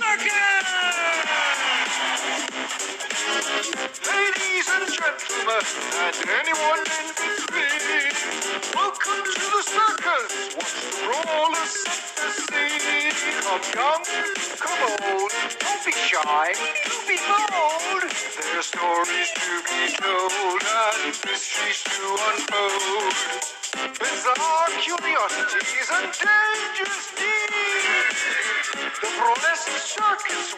Ladies and gentlemen, and anyone in between, welcome to the circus. Watch the brawlers set the scene. Come young, come old, don't be shy, do be bold. There are stories to be told and mysteries to unfold. Bizarre curiosities and dangerous deeds. The burlesque circus